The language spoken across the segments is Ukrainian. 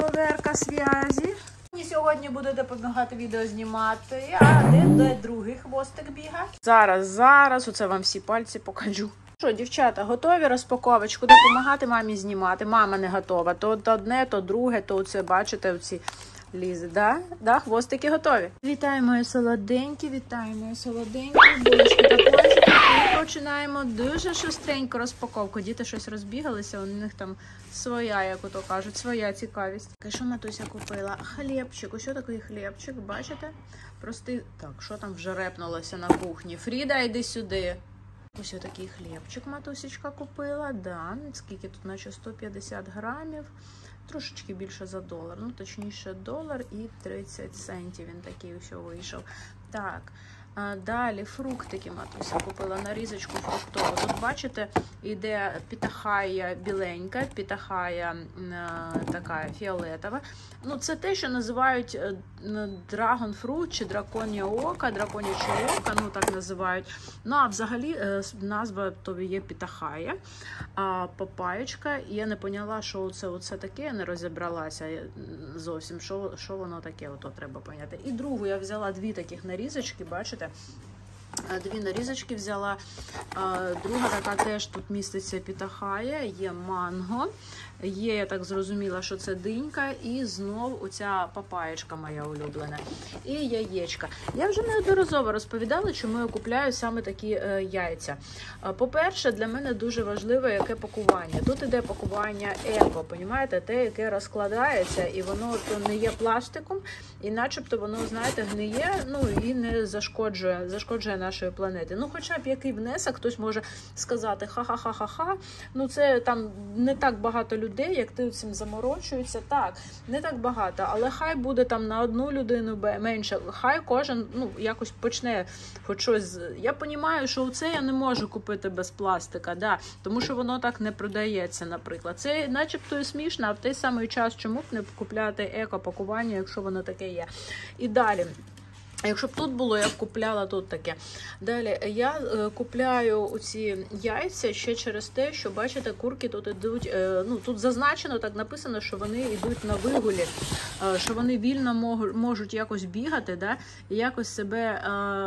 проверка зв'язі. Мені сьогодні буде допомагати відео знімати, а де другий хвостик бігає. Зараз, оце вам всі пальці покажу. Що, дівчата, готові розпаковочку допомагати мамі знімати? Мама не готова. То одне, то друге, то оце, бачите, оці лізи, да? Хвостики готові. Вітаю, мої солоденькі, булочки та пончики. І починаємо дуже шустренько розпаковку. Діти щось розбігалися, у них там своя, як ото кажуть, своя цікавість. Що Матуся купила? Хлібчик. Ось такий хлібчик, бачите? Простий. Так, що там вже репнулося на кухні? Фріда, йди сюди. Ось такий хлібчик Матусечка купила, да. Скільки тут, наче 150 грамів. Трошечки більше за $1, ну точніше $1.30 він такий ось вийшов. Так, далі фруктики Матуся купила, нарізочку фруктову. Тут, бачите, іде питахая біленька, питахая така фіолетова. Ну, це те, що називають драгонфрут чи драконє око, драконяче око, ну так називають. Ну, а взагалі назва то є питахая, папаєчка. І я не поняла, що оце таке, я не розібралася зовсім, що воно таке, ото треба поняти. І другу я взяла дві таких нарізочки, бачите? Дві нарізочки взяла. Друга така теж тут міститься питахая, є манго, є, я так зрозуміла, що це динька, і знов оця папаєчка моя улюблена. І яєчка. Я вже неодноразово розповідала, чому я купляю саме такі яйця. По-перше, для мене дуже важливе, яке пакування. Тут іде пакування еко, понімаєте? Те, яке розкладається, і воно то не є пластиком, і начебто воно, знаєте, гниє, ну і не зашкоджує нашої планети. Ну, хоча б який внесок, хтось може сказати ха-ха-ха-ха-ха, ну це там не так багато людей, як ти цим заморочується. Так, не так багато, але хай буде там на одну людину менше, хай кожен, ну, якось почне хоч щось. Я розумію, що це я не можу купити без пластика, да, тому що воно так не продається, наприклад. Це начебто і смішно, а в той самий час чому б не купляти еко-пакування, якщо воно таке є. І далі. Якщо б тут було, я б купляла тут таке. Далі, я купляю оці яйця ще через те, що, бачите, курки тут йдуть, ну, тут зазначено, так написано, що вони йдуть на вигулі, що вони вільно можуть якось бігати, да, і якось себе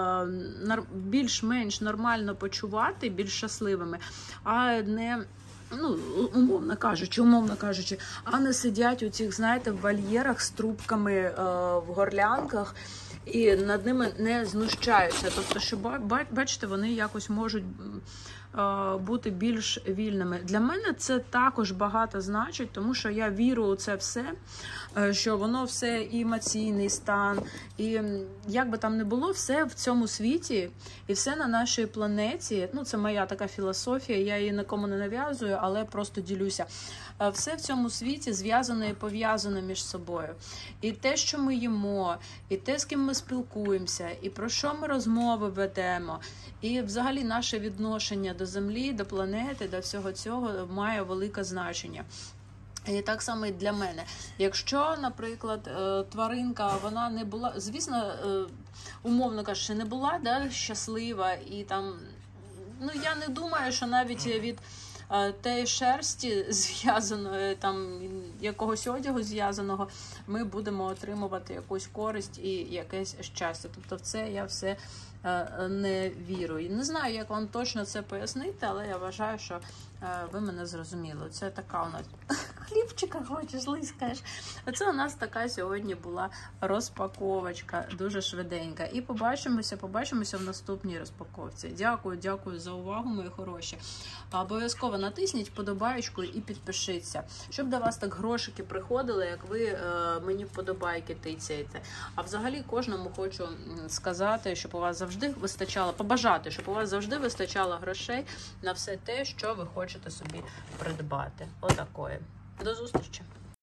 більш-менш нормально почувати, більш щасливими, а не... Ну, умовно кажучи, а не сидять у цих, знаєте, в вольєрах з трубками в горлянках і над ними не знущаються. Тобто, що, бачите, вони якось можуть бути більш вільними. Для мене це також багато значить, тому що я вірю у це все, що воно все і емоційний стан, і як би там не було, все в цьому світі і все на нашій планеті, ну це моя така філософія, я її нікому не нав'язую, але просто ділюся. Все в цьому світі зв'язано і пов'язано між собою. І те, що ми їмо, і те, з ким ми спілкуємося, і про що ми розмови ведемо, і взагалі наше відношення до Землі, до планети, до всього цього має велике значення. І так само і для мене. Якщо, наприклад, тваринка, вона не була, звісно, умовно кажучи, не була, да, щаслива, і там, ну я не думаю, що навіть від тієї шерсті зв'язаної, там якогось одягу зв'язаного, ми будемо отримувати якусь користь і якесь щастя. Тобто в це я все не вірю. І не знаю, як вам точно це пояснити, але я вважаю, що ви мене зрозуміли. Це така у нас хлібчика хочеш, лискаєш. Оце у нас така сьогодні була розпаковочка, дуже швиденька. І побачимося в наступній розпаковці. Дякую за увагу, мої хороші. Обов'язково натисніть вподобаєчку і підпишіться, щоб до вас так грошики приходили, як ви мені вподобайки тицяєте. А взагалі кожному хочу сказати, щоб у вас завжди вистачало, побажати, щоб у вас завжди вистачало грошей на все те, що ви хочете собі придбати. Отакої. До зустрічі!